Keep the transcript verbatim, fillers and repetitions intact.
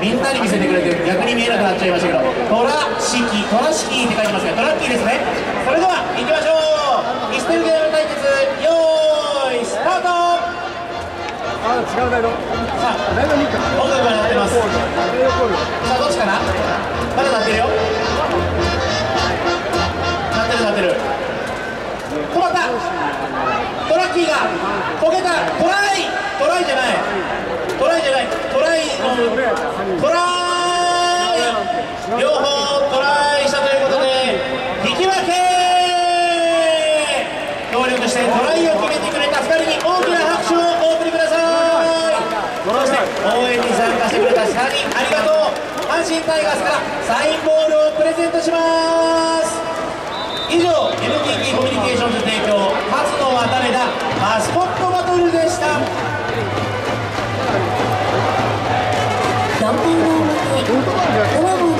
みんなに見せてくれて逆に見えなくなっちゃいましたけど、トラシキトラシキって書いてますがトラッキーですね。それでは行きましょう。イステルゲーム対決よーいスタート。 あ違うだよ。 さあ音楽が鳴ってます。さあどっちかな。まだ鳴ってるよ。鳴ってる鳴ってる。止まった。トラッキーがこけた。トライトライじゃないトライじゃないトライのトライ両方トライしたということで引き分け。協力してトライを決めてくれたふたりに大きな拍手をお送りください。そして応援に参加してくれたさんにんありがとう。阪神タイガースからサインボールをプレゼントします。以上 エヌティーティー コミュニケーションズ提供勝野渡辺田マスコットバトルでした。 よんかいの表ドラゴン